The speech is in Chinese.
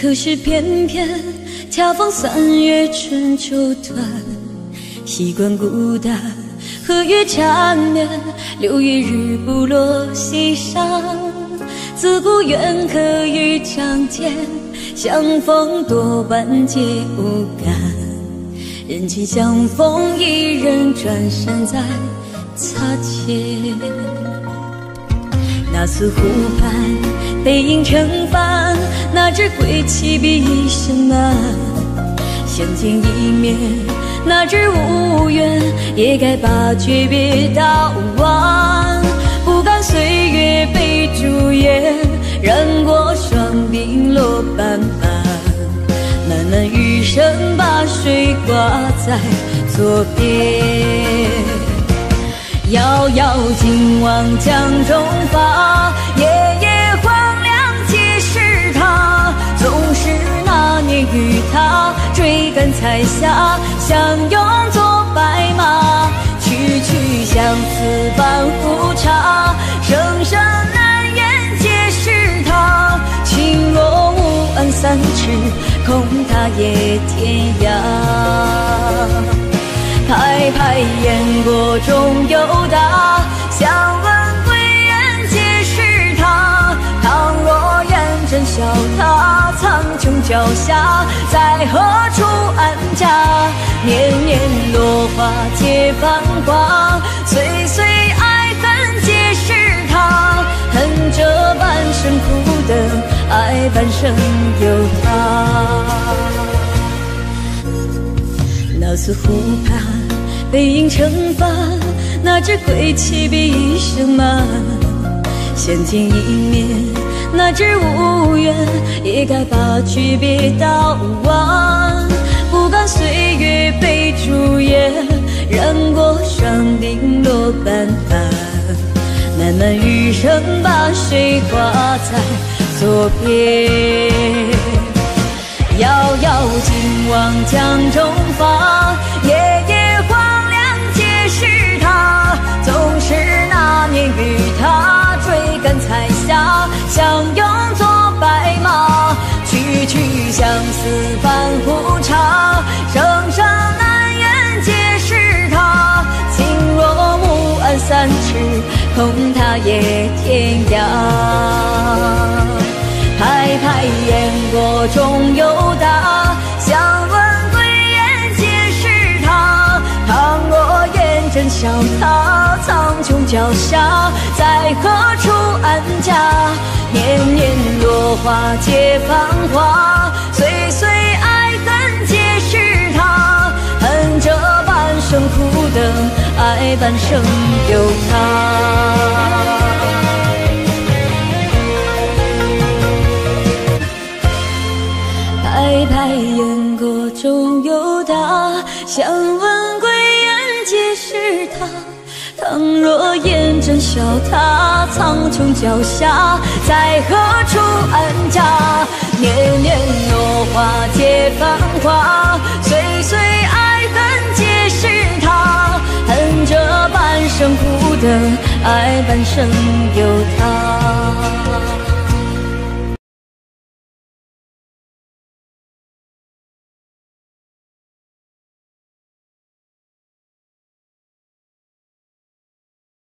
可是偏偏恰逢3月春秋短，习惯孤单，和月缠绵，6月日不落西山。自古缘可与相见，相逢多半皆无感。人间相逢一人，转身再擦肩。那次湖畔背影成帆，那只归期比一生难。相见一面，那只无缘，也该把诀别道完。不甘岁月被朱颜，染过双鬓落斑斑。漫漫余生把水挂在左边。遥遥今望江中发，夜夜荒凉皆是他。总是那年与他追赶彩霞，相拥作白马。区区相思半壶茶，生生难言皆是他。情若无岸三尺，空他也天涯。拍拍雁过终有答，想问归雁皆是他。倘若雁真笑他，苍穹脚下在何处安家？年年落花皆繁华，岁岁爱恨皆是他。恨这半生苦等，爱半生有他。那次湖畔背影成帆，那只归期比一生慢。相见一面，那只无缘，也该把诀别道完。不甘岁月被朱颜，染过双鬓落斑斑。漫漫余生把水挂在左边。遥遥今望江中发，夜夜荒凉皆是他。总是那年与他追赶彩霞，相拥作白马。区区相思半壶茶，生生难言皆是他。情若无岸三尺，空他也天涯。拍拍雁过终有答，想问归雁皆是他。倘若雁真笑他，苍穹脚下在何处安家？年年落花皆繁华，岁岁爱恨皆是他。恨这半生苦等，爱半生有他。拍拍雁过终有答，想问归雁皆是他。倘若雁真笑他，苍穹脚下在何处安家？年年落花皆繁华，岁岁爱恨皆是他。恨这半生苦等，爱半生有他。